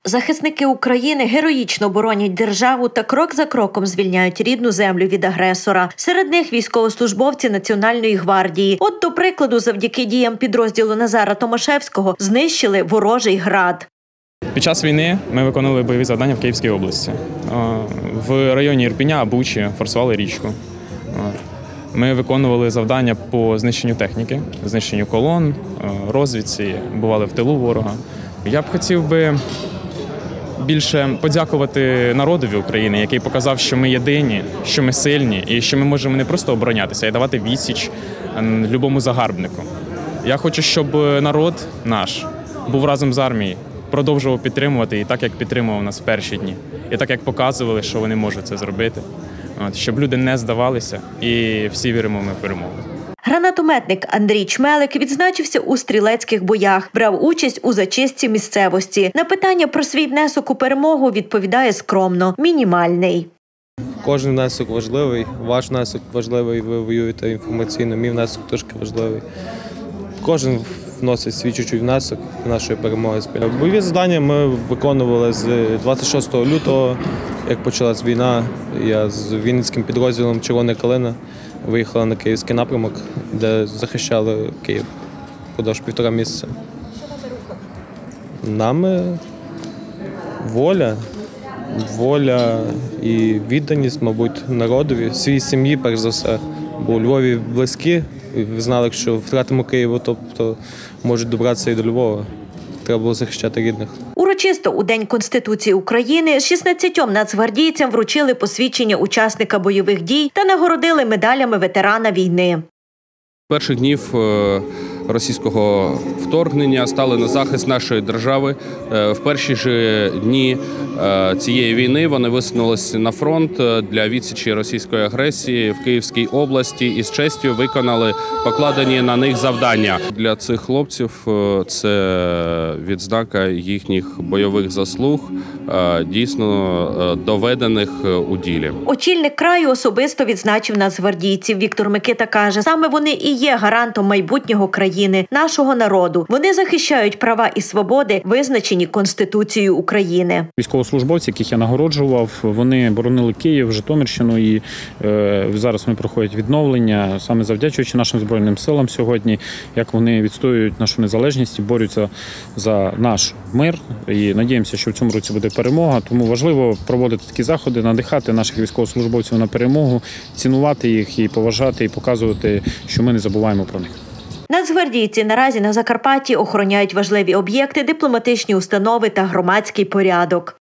Захисники України героїчно боронять державу та крок за кроком звільняють рідну землю від агресора. Серед них військовослужбовці Національної гвардії. От, до прикладу, завдяки діям підрозділу Назара Томашевського знищили ворожий град. Під час війни ми виконували бойові завдання в Київській області. В районі Ірпеня, Бучі форсували річку. Ми виконували завдання по знищенню техніки, знищенню колон, розвідці, бували в тилу ворога. Я б хотів би більше подякувати народові України, який показав, що ми єдині, що ми сильні і що ми можемо не просто оборонятися, а й давати відсіч любому загарбнику. Я хочу, щоб народ наш був разом з армією, продовжував підтримувати і так, як підтримував нас в перші дні. І так, як показували, що вони можуть це зробити. Щоб люди не здавалися і всі віримо ми в перемогу. Гранатометник Андрій Чмелик відзначився у стрілецьких боях, брав участь у зачистці місцевості. На питання про свій внесок у перемогу відповідає скромно – мінімальний. Кожен внесок важливий, ваш внесок важливий, ви воюєте інформаційно, мій внесок трошки важливий. Кожен вносить свій чуть-чуть внесок нашої перемоги. Бойові завдання ми виконували з 26 лютого, як почалась війна. Я з Вінницьким підрозділом «Червона калина» виїхала на київський напрямок, де захищали Київ впродовж 1,5 місяця. Нами воля і відданість, мабуть, народові, своїй сім'ї, перш за все. Бо у Львові близькі, і знали, що втратимо Києва, тобто можуть добратися і до Львова. Треба було захищати рідних. Урочисто у День Конституції України 16 нацгвардійцям вручили посвідчення учасника бойових дій та нагородили медалями ветерана війни. Перших днів російського вторгнення стали на захист нашої держави. В перші ж дні цієї війни вони висунулися на фронт для відсічі російської агресії в Київській області і з честю виконали покладені на них завдання. Для цих хлопців це відзнака їхніх бойових заслуг, дійсно доведених у ділі. Очільник краю особисто відзначив нацгвардійців. Віктор Микита каже, саме вони і є гарантом майбутнього країни, нашого народу. Вони захищають права і свободи, визначені Конституцією України. Військовослужбовці, яких я нагороджував, вони боронили Київ, Житомирщину і зараз вони проходять відновлення, саме завдячуючи нашим Збройним силам сьогодні, як вони відстоюють нашу незалежність і борються за наш мир. І надіємося, що в цьому році буде перемога. Тому важливо проводити такі заходи, надихати наших військовослужбовців на перемогу, цінувати їх і поважати, і показувати, що ми не забуваємо про них. Нацгвардійці наразі на Закарпатті охороняють важливі об'єкти, дипломатичні установи та громадський порядок.